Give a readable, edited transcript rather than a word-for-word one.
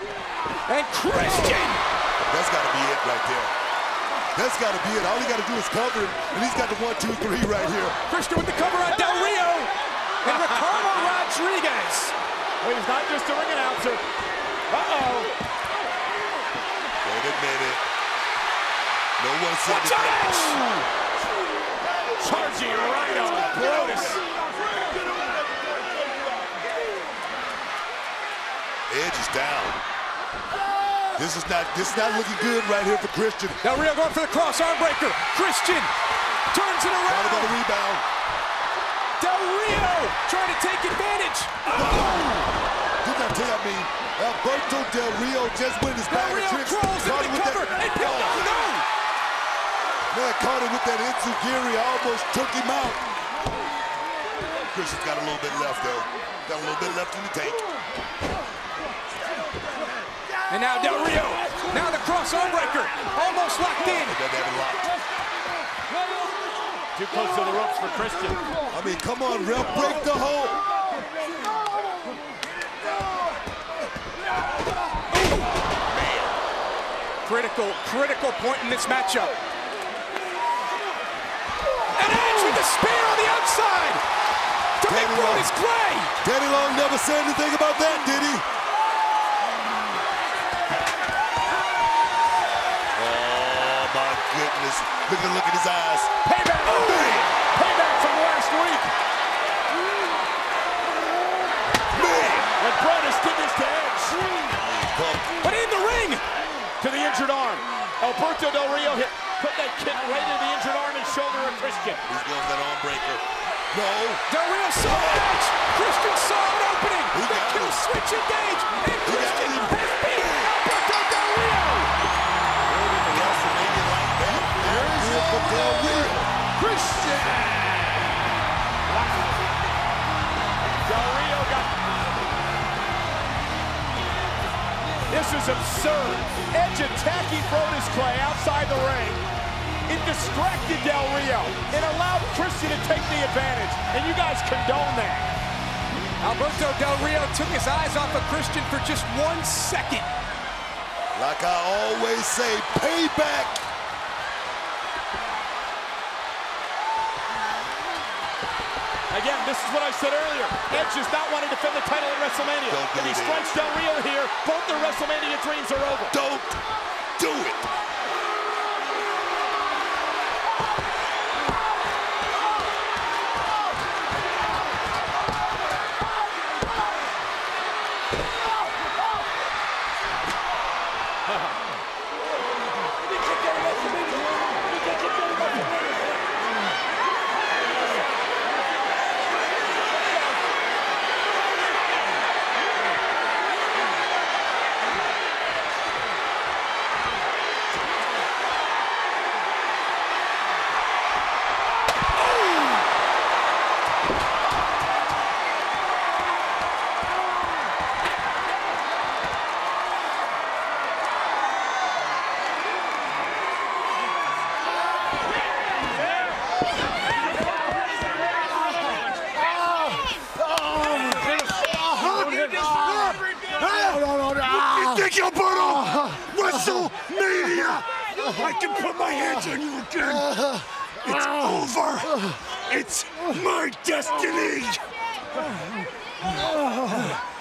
And Christian! That's got to be it right there. That's got to be it. All he got to do is cover him, and he's got the 1, 2, 3 right here. Christian with the cover on Del Rio. And Ricardo Rodriguez. Well, he's not just a ring announcer. Uh-oh. Wait a minute. No one said Watch out! Charging Rhino, Brodus. Edge is down. This is not looking good right here for Christian. Del Rio going for the cross arm breaker. Christian turns it around. Got the rebound. Del Rio trying to take advantage. Did not tell me. Alberto Del Rio just went his bag of tricks. Crawls into the cover and Del no! Man caught him with that Enziguri, almost took him out. Christian's got a little bit left though. Got a little bit left in the tank. And now Del Rio. Now the cross arm breaker. Almost locked in. He doesn't have it locked. Too close to the ropes for Christian. I mean, come on, ref, break the hold. Critical point in this matchup. And Edge with the spear on the outside to make Brodus Clay. Teddy Long never said anything about that, did he? Oh my goodness! Look at his eyes. Payback. Payback from last week. When Brodus did this to Edge. But in the ring. To the injured arm. Alberto Del Rio put that kick right into the injured arm and shoulder of Christian. He's going for that arm breaker. No. Del Rio saw Edge. Christian saw an opening. The kill switch engage. And Christian has beat Alberto Del Rio. Del Rio. Christian. Del Rio got... This is absurd. Edge attacking Brodus Clay outside the ring. It distracted Del Rio. It allowed Christian to take the advantage. And you guys condone that. Alberto Del Rio took his eyes off of Christian for just 1 second. Like I always say, payback. Again, this is what I said earlier. Edge does not want to defend the title at WrestleMania. If he strikes Del Rio here, both their WrestleMania dreams are over. Don't do it. WrestleMania! I can put my hands on you again. It's over. It's my destiny.